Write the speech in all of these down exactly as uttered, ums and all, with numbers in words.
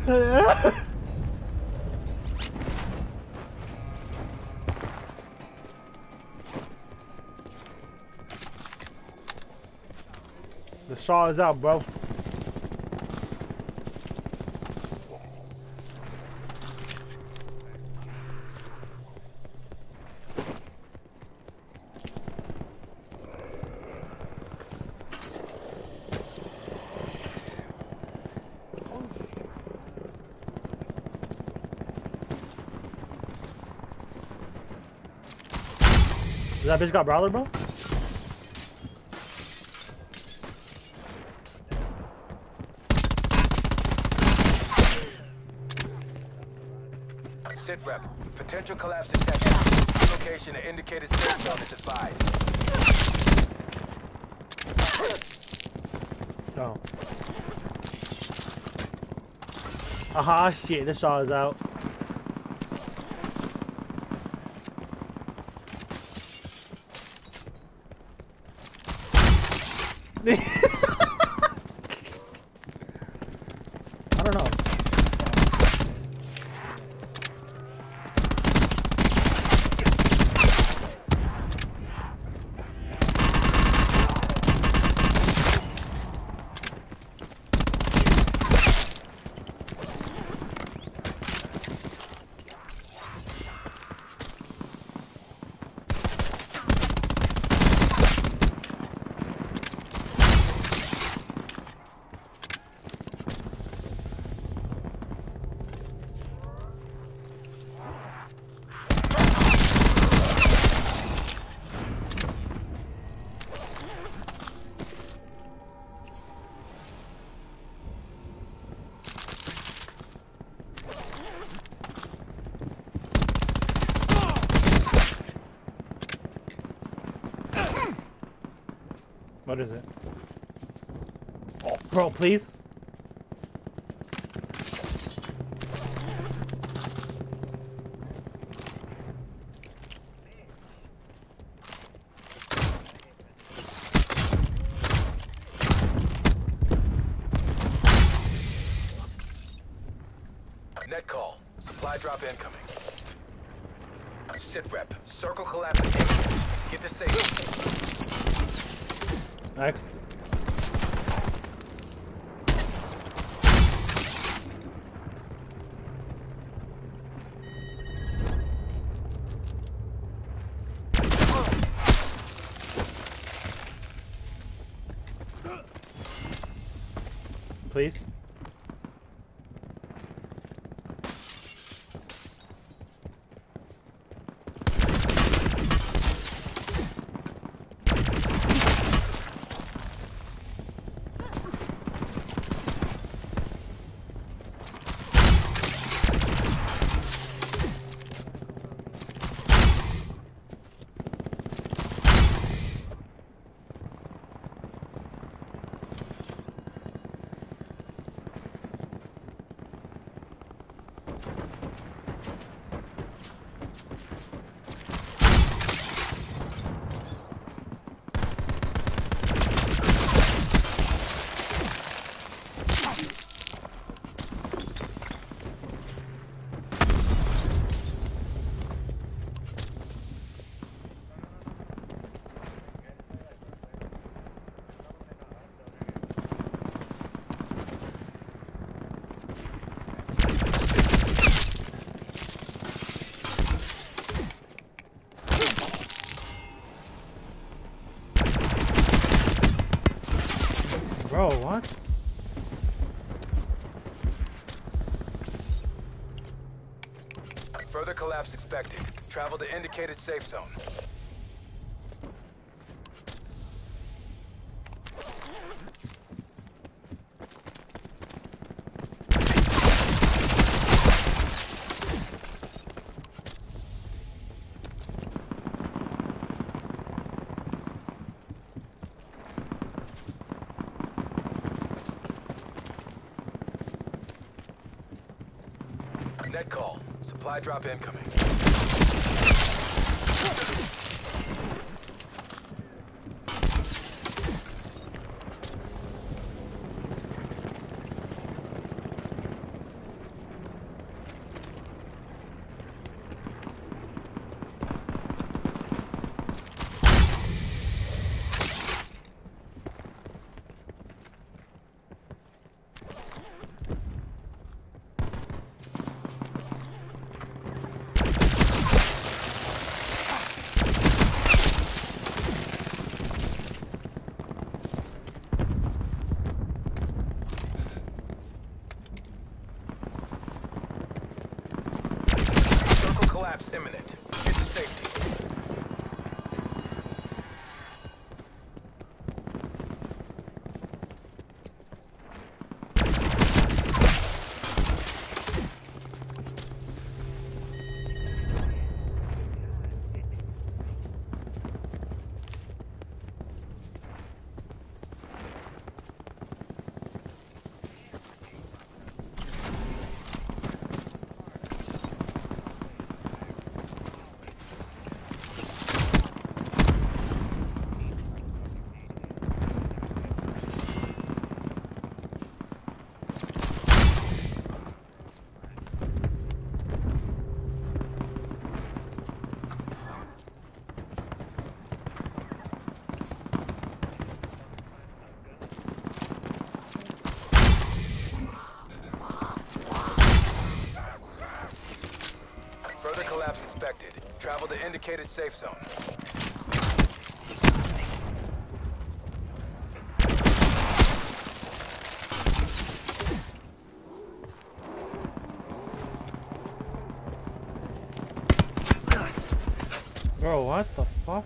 The saw is out, bro. Does that bitch got brawler, bro? Sit rep. Potential collapse detected. Location at indicated safe zone is advised. Oh. Aha, shit, the saw is out. I don't know. What is it? Oh, bro, please. Net call. Supply drop incoming. Sit rep. Circle collapse imminent. Get to safe. Next. Please. Bro, what? Further collapse expected. Travel to indicated safe zone. Net call. Supply drop incoming. collapse imminent. Get to safety. Further collapse expected. Travel to indicated safe zone. Bro, what the fuck?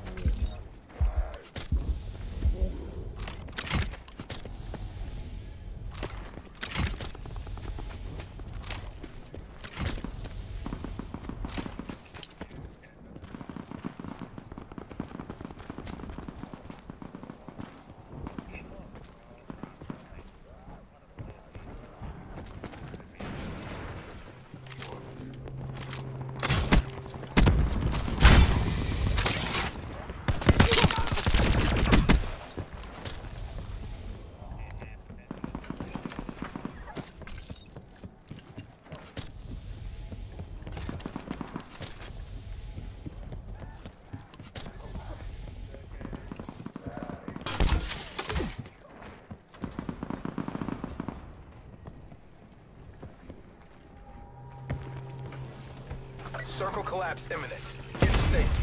Circle collapse imminent. Get to safety.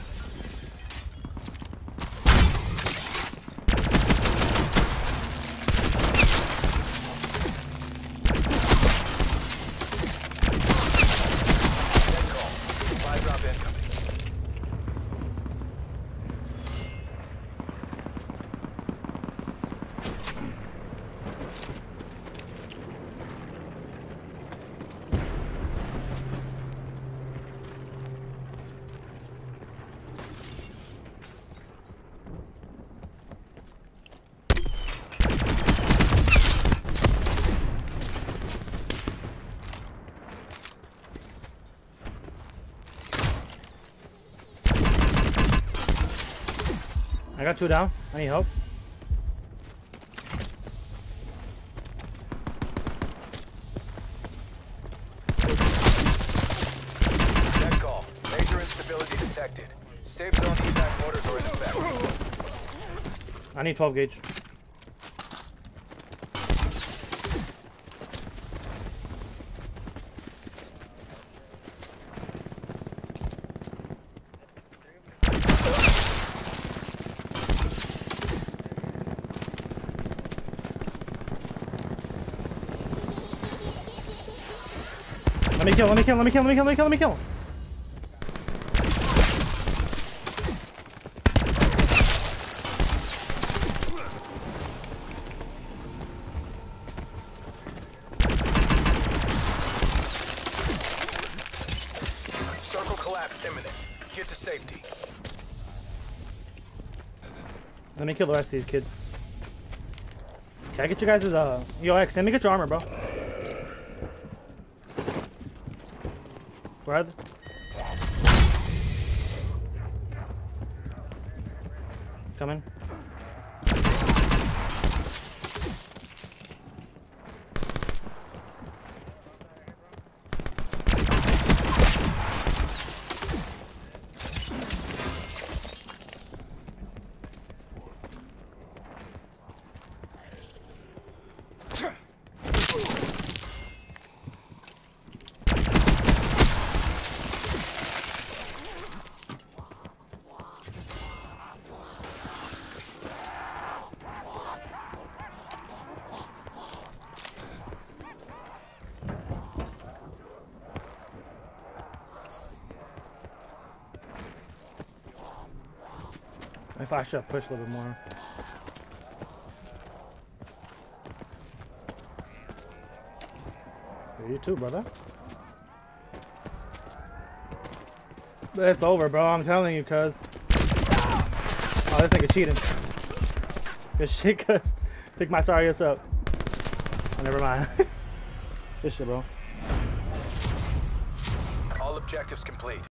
Dead call. Supply drop incoming. I got two down. I need help. Dead call. Major instability detected. Safe zone evac orders are in effect. I need twelve gauge. Let me kill, let me kill, let me kill, let me kill, let me kill, let me kill. Circle collapse imminent. Get to safety. Let me kill the rest of these kids. Can I get you guys' uh yo X, let me get your armor, bro. Where are they? Coming. If I should have pushed a little bit more. Yeah, you too, brother. It's over, bro. I'm telling you, cuz. Oh, this nigga cheating. Good shit, cuz. Pick my sorry ass up. Oh, never mind. Good shit, bro. All objectives complete.